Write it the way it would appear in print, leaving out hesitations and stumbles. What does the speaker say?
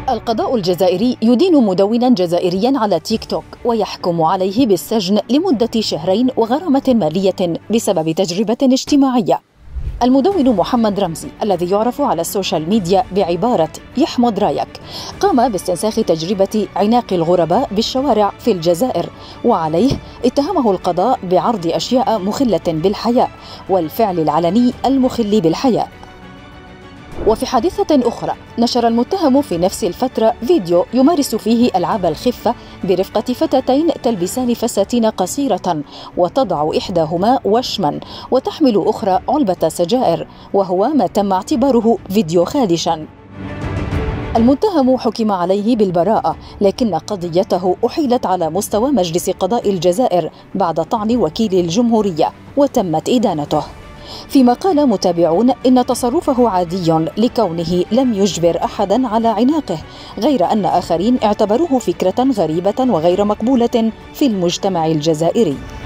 القضاء الجزائري يدين مدونا جزائريا على تيك توك ويحكم عليه بالسجن لمدة 2 شهر وغرامة مالية بسبب تجربة اجتماعية. المدون محمد رمزي الذي يعرف على السوشيال ميديا بعبارة يحمد رايك قام باستنساخ تجربة عناق الغرباء بالشوارع في الجزائر، وعليه اتهمه القضاء بعرض أشياء مخلة بالحياء والفعل العلني المخل بالحياء. وفي حادثة أخرى نشر المتهم في نفس الفترة فيديو يمارس فيه ألعاب الخفة برفقة فتاتين تلبسان فساتين قصيرة وتضع إحداهما وشما وتحمل أخرى علبة سجائر، وهو ما تم اعتباره فيديو خادشا. المتهم حكم عليه بالبراءة، لكن قضيته أحيلت على مستوى مجلس قضاء الجزائر بعد طعن وكيل الجمهورية وتمت إدانته. فيما قال متابعون إن تصرفه عادي لكونه لم يجبر أحدا على عناقه، غير أن آخرين اعتبروه فكرة غريبة وغير مقبولة في المجتمع الجزائري.